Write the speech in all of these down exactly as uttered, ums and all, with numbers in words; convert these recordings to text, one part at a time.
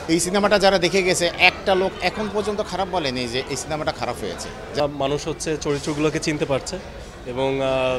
এই সিনেমাটা যারা দেখে গেছে একটা লোক এখন পর্যন্ত খারাপ বলেনি যে এই সিনেমাটা খারাপ হয়েছে। মানুষ হচ্ছে চরিত্রগুলোকে চিনতে পারছে এবং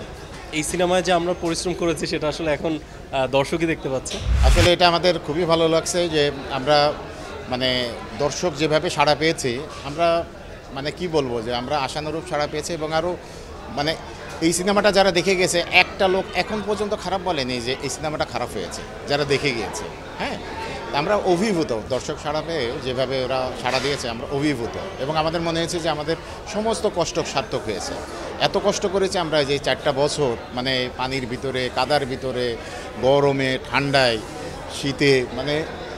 এই সিনেমায় যে আমরা পরিশ্রম করেছি সেটা আসলে এখন দর্শকই দেখতে পাচ্ছে। আসলে এটা আমাদের খুবই ভালো লাগছে যে আমরা মানে দর্শক যেভাবে সাড়া পেয়েছি, আমরা মানে কি বলবো যে আমরা আশানুরূপ সাড়া পেয়েছি এবং আরও মানে এই সিনেমাটা যারা দেখে গেছে একটা লোক এখন পর্যন্ত খারাপ বলেনি যে এই সিনেমাটা খারাপ হয়েছে, যারা দেখে গিয়েছে। হ্যাঁ, আমরা অভিভূত, দর্শক সাড়া পেয়ে যেভাবে ওরা সাড়া দিয়েছে আমরা অভিভূত এবং আমাদের মনে হয়েছে যে আমাদের সমস্ত কষ্ট সার্থক হয়েছে। এত কষ্ট করেছি আমরা যে চারটা বছর, মানে পানির ভিতরে, কাদার ভিতরে, গরমে, ঠান্ডায়, শীতে, মানে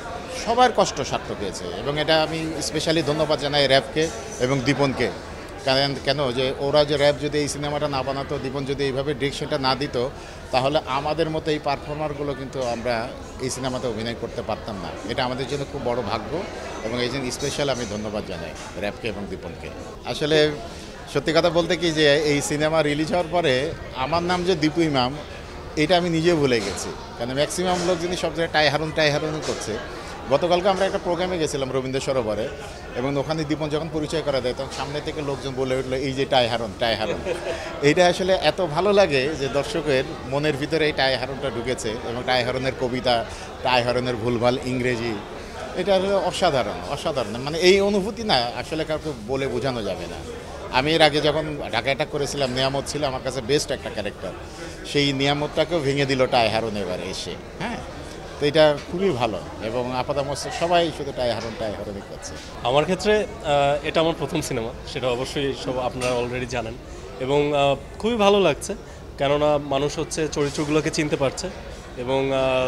সবার কষ্ট সার্থক হয়েছে এবং এটা আমি স্পেশালি ধন্যবাদ জানাই র্যাবকে এবং দীপনকে। কারণ কেন যে ওরা যে র্যাব যদি এই সিনেমাটা না বানাতো, দীপন যদি এইভাবে ডিরেকশনটা না দিত, তাহলে আমাদের মতো এই পারফর্মারগুলো কিন্তু আমরা এই সিনেমাতে অভিনয় করতে পারতাম না। এটা আমাদের জন্য খুব বড় ভাগ্য এবং এই জন্য স্পেশাল আমি ধন্যবাদ জানাই র্যাবকে এবং দীপনকে। আসলে সত্যি কথা বলতে কি যে এই সিনেমা রিলিজ হওয়ার পরে আমার নাম যে দীপু ইমাম, এটা আমি নিজে ভুলে গেছি। কারণ ম্যাক্সিমাম লোক যিনি সব জায়গায় টাই হারুন টাই হারুনই করছে। গতকালকে আমরা একটা প্রোগ্রামে গেছিলাম রবীন্দ্র সরোবরে এবং ওখানে দীপন যখন পরিচয় করা দেয় তখন সামনে থেকে লোকজন বলে উঠলো এই যে টাই হারুন টাই হারুন। এইটা আসলে এত ভালো লাগে যে দর্শকের মনের ভিতরে এই টাই হারুনটা ঢুকেছে এবং টাই হারুনের কবিতা, টাই হারুনের ভুলভাল ইংরেজি, এটা আসলে অসাধারণ অসাধারণ মানে এই অনুভূতি না আসলে কাউকে বলে বোঝানো যাবে না। আমি এর আগে যখন ঢাকা অ্যাটাক করেছিলাম, নিয়ামত ছিল আমার কাছে বেস্ট একটা ক্যারেক্টার, সেই নিয়ামতটাকেও ভেঙে দিল টাই হারুন এবারে এসে। হ্যাঁ, তো এটা খুবই ভালো এবং আপাতমস্তক সবাই শুধু টাই হারুন টাই হারুনই করছে। আমার ক্ষেত্রে এটা আমার প্রথম সিনেমা, সেটা অবশ্যই সব আপনারা অলরেডি জানেন এবং খুবই ভালো লাগছে কেননা মানুষ হচ্ছে চরিত্রগুলোকে চিনতে পারছে এবং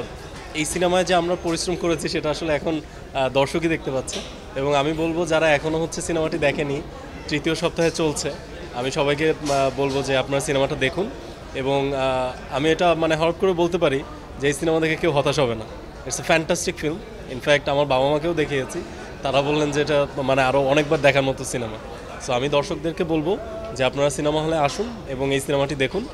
এই সিনেমায় যে আমরা পরিশ্রম করেছি সেটা আসলে এখন দর্শকই দেখতে পাচ্ছে এবং আমি বলবো যারা এখনও হচ্ছে সিনেমাটি দেখেনি, তৃতীয় সপ্তাহে চলছে, আমি সবাইকে বলবো যে আপনারা সিনেমাটা দেখুন এবং আমি এটা মানে হঠাৎ করে বলতে পারি যে এই সিনেমা দেখে কেউ হতাশ হবে না। It's a fantastic film. In fact আমার বাবা মাকেও দেখিয়েছি, তারা বললেন যে এটা মানে আরও অনেকবার দেখার মতো সিনেমা। সো আমি দর্শকদেরকে বলবো যে আপনারা সিনেমা হলে আসুন এবং এই সিনেমাটি দেখুন।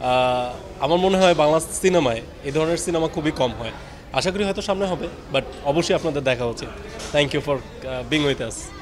আমার মনে হয় বাংলা সিনেমায় এই ধরনের সিনেমা খুবই কম হয়, আশা করি হয়তো সামনে হবে, বাট অবশ্যই আপনাদের দেখা উচিত। Thank you for being with us.